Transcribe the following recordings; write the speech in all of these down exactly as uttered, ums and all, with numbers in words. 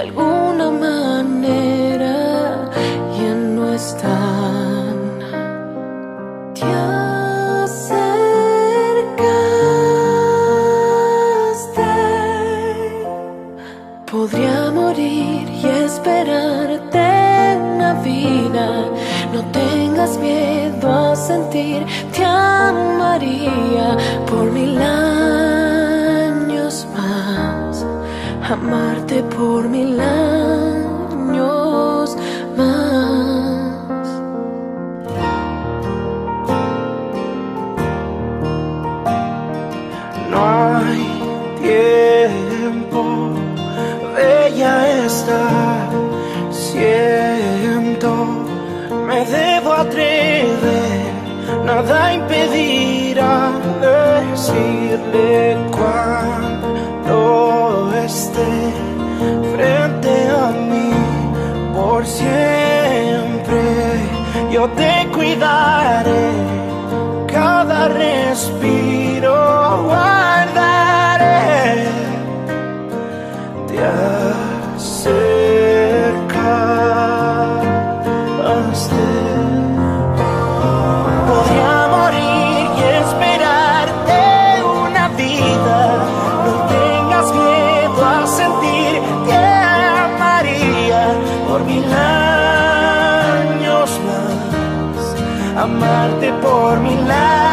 alguna manera ya no están. Te acercaste. Podría morir y esperarte una vida. No tengas miedo a sentir, te amaría por mil años más, amarte por mil años más. No hay tiempo, bella está, siento. Me debo atrever, nada impedirá decirle cuando esté frente a mí. Por siempre yo te cuidaré, cada respiro guardaré. Te acercaste. Podría morir y esperarte una vida. No tengas miedo a sentir, te amaría por mil años más, amarte por mil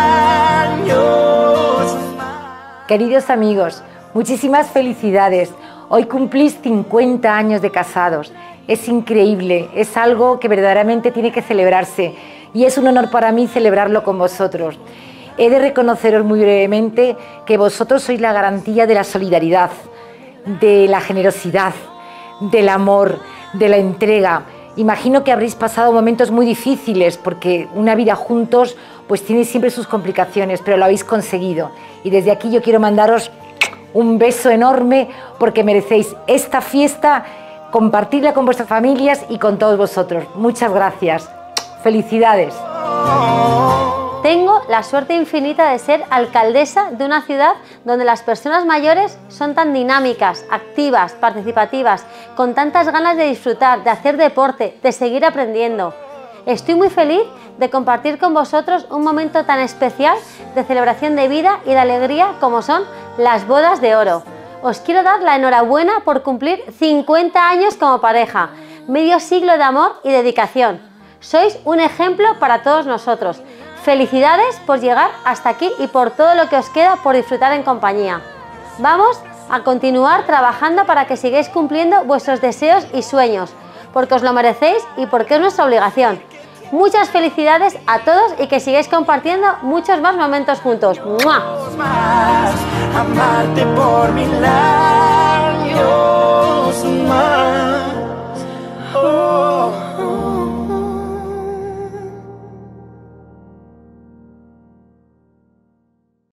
años más. Queridos amigos, muchísimas felicidades. Hoy cumplís cincuenta años de casados. Es increíble, es algo que verdaderamente tiene que celebrarse y es un honor para mí celebrarlo con vosotros. He de reconoceros muy brevemente que vosotros sois la garantía de la solidaridad, de la generosidad, del amor, de la entrega. Imagino que habréis pasado momentos muy difíciles porque una vida juntos pues tiene siempre sus complicaciones, pero lo habéis conseguido. Y desde aquí yo quiero mandaros un beso enorme porque merecéis esta fiesta, compartirla con vuestras familias y con todos vosotros. Muchas gracias. Felicidades. Tengo la suerte infinita de ser alcaldesa de una ciudad donde las personas mayores son tan dinámicas, activas, participativas, con tantas ganas de disfrutar, de hacer deporte, de seguir aprendiendo. Estoy muy feliz de compartir con vosotros un momento tan especial de celebración de vida y de alegría como son las bodas de oro. Os quiero dar la enhorabuena por cumplir cincuenta años como pareja, medio siglo de amor y dedicación. Sois un ejemplo para todos nosotros. Felicidades por llegar hasta aquí y por todo lo que os queda por disfrutar en compañía. Vamos a continuar trabajando para que sigáis cumpliendo vuestros deseos y sueños, porque os lo merecéis y porque es nuestra obligación. Muchas felicidades a todos y que sigáis compartiendo muchos más momentos juntos. ¡Mua! Amarte por mil años.